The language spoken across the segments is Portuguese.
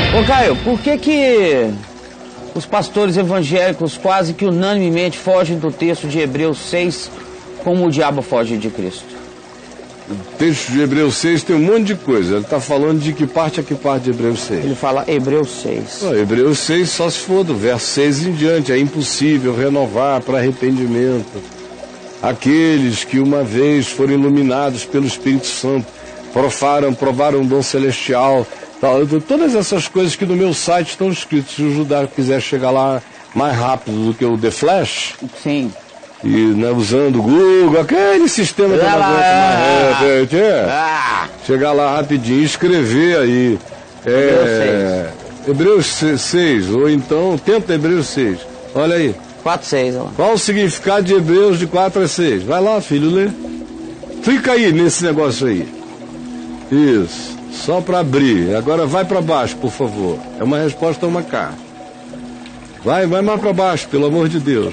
Ô Caio, por que os pastores evangélicos quase que unanimemente fogem do texto de Hebreus 6 como o diabo foge de Cristo? O texto de Hebreus 6 tem um monte de coisa. Ele está falando de que parte a que parte de Hebreus 6? Ele fala Hebreus 6. Hebreus 6 só se for do verso 6 em diante. É impossível renovar para arrependimento aqueles que uma vez foram iluminados pelo Espírito Santo, provaram o dom celestial, tal. Todas essas coisas que no meu site estão escritas. Se o Judá quiser chegar lá mais rápido do que o The Flash... Sim. E usando o Google, aquele sistema que não aguenta mais. Chegar lá rapidinho, escrever aí. Hebreus 6, ou então, tenta Hebreus 6. Olha aí. 4:6, ó. Qual o significado de Hebreus de 4 a 6? Vai lá, filho, lê. Clica aí nesse negócio aí. Isso. Só para abrir. Agora vai para baixo, por favor. É uma resposta a uma carta. Vai mais para baixo, pelo amor de Deus.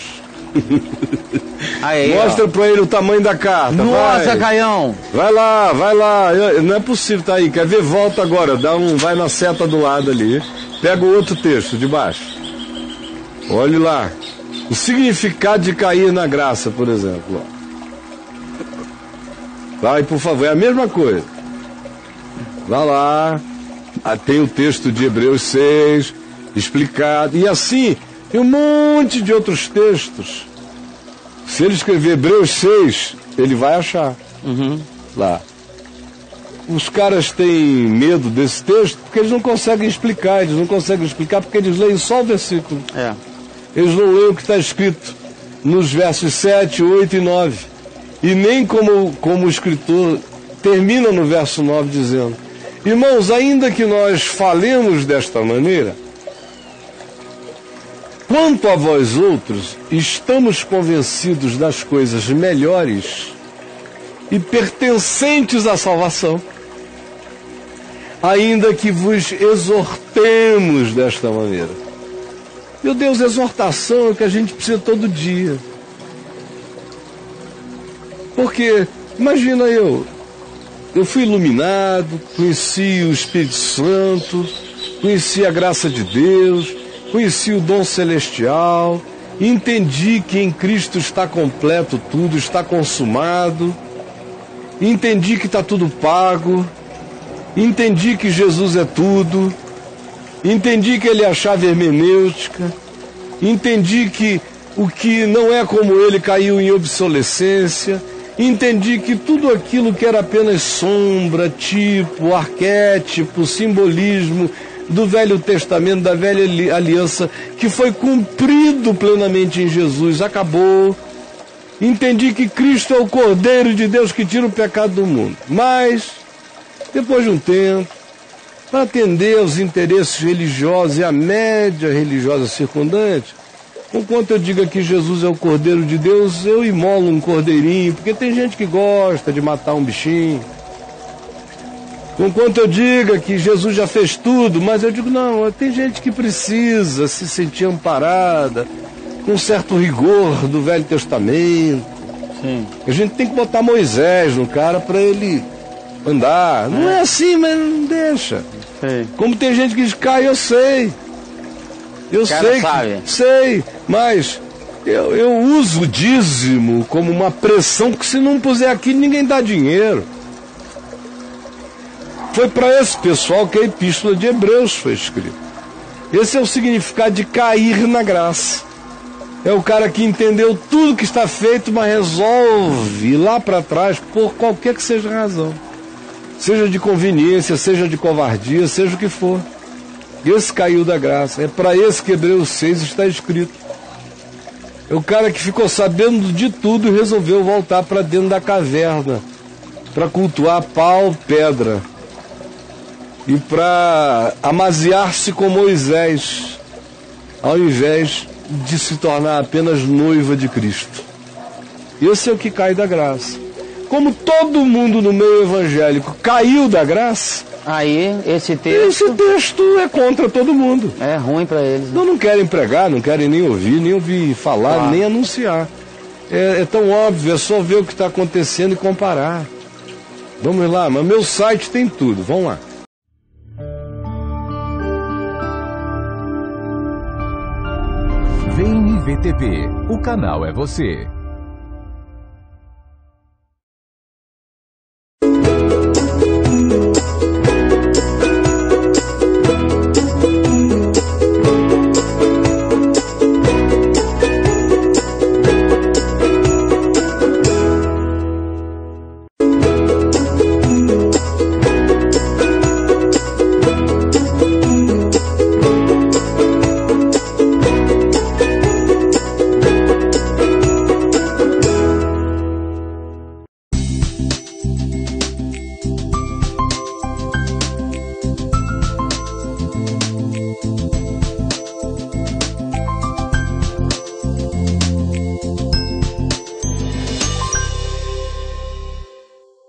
Aí, mostra pra ele o tamanho da carta. Nossa, vai. Caião! Vai lá. Não é possível, tá aí. Quer ver? Volta agora. Vai na seta do lado ali. Pega o outro texto de baixo. Olhe lá. O significado de cair na graça, por exemplo. Vai, por favor. É a mesma coisa. Vai lá. Tem o texto de Hebreus 6 explicado. E assim, tem um monte de outros textos. Se ele escrever Hebreus 6, ele vai achar lá. Os caras têm medo desse texto porque eles não conseguem explicar. Porque eles leem só o versículo. Eles não leem o que está escrito nos versos 7, 8 e 9. E nem como o escritor termina no verso 9 dizendo: irmãos, ainda que nós falemos desta maneira, quanto a vós outros, estamos convencidos das coisas melhores e pertencentes à salvação, ainda que vos exortemos desta maneira. Meu Deus, exortação é o que a gente precisa todo dia. Porque, imagina eu fui iluminado, conheci o Espírito Santo, conheci a graça de Deus, conheci o dom celestial, entendi que em Cristo está completo tudo, está consumado, entendi que está tudo pago, entendi que Jesus é tudo, entendi que Ele é a chave hermenêutica, entendi que o que não é como Ele caiu em obsolescência, entendi que tudo aquilo que era apenas sombra, tipo, arquétipo, simbolismo do Velho Testamento, da Velha Aliança, que foi cumprido plenamente em Jesus, acabou. Entendi que Cristo é o Cordeiro de Deus que tira o pecado do mundo. Mas, depois de um tempo, para atender aos interesses religiosos e à média religiosa circundante, enquanto eu diga que Jesus é o Cordeiro de Deus, eu imolo um cordeirinho, porque tem gente que gosta de matar um bichinho. Enquanto eu diga que Jesus já fez tudo, mas eu digo, não, tem gente que precisa se sentir amparada, com um certo rigor do Velho Testamento. Sim. A gente tem que botar Moisés no cara para ele andar. Não é assim, mas não deixa. Sim. Como tem gente que diz, eu sei. Sei, mas eu uso o dízimo como uma pressão, porque se não puser aqui, ninguém dá dinheiro. Foi para esse pessoal que a Epístola de Hebreus foi escrita. Esse é o significado de cair na graça. É o cara que entendeu tudo que está feito, mas resolve ir lá para trás por qualquer que seja a razão. Seja de conveniência, seja de covardia, seja o que for. Esse caiu da graça. É para esse que Hebreus 6 está escrito. É o cara que ficou sabendo de tudo e resolveu voltar para dentro da caverna para cultuar pau, pedra e para amaziar-se com Moisés, ao invés de se tornar apenas noiva de Cristo. Esse é o que cai da graça. Como todo mundo no meio evangélico caiu da graça, aí esse texto é contra todo mundo. É ruim para eles. Né? Não querem pregar, não querem nem ouvir falar, nem anunciar. É tão óbvio, é só ver o que está acontecendo e comparar. Vamos lá, mas meu site tem tudo, vamos lá. IPTV, o canal é você.